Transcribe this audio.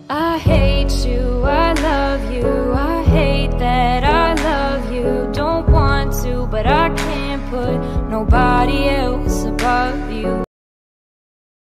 I hate you, I love you, I hate that I love you. Don't want to, but I can't put nobody else above you.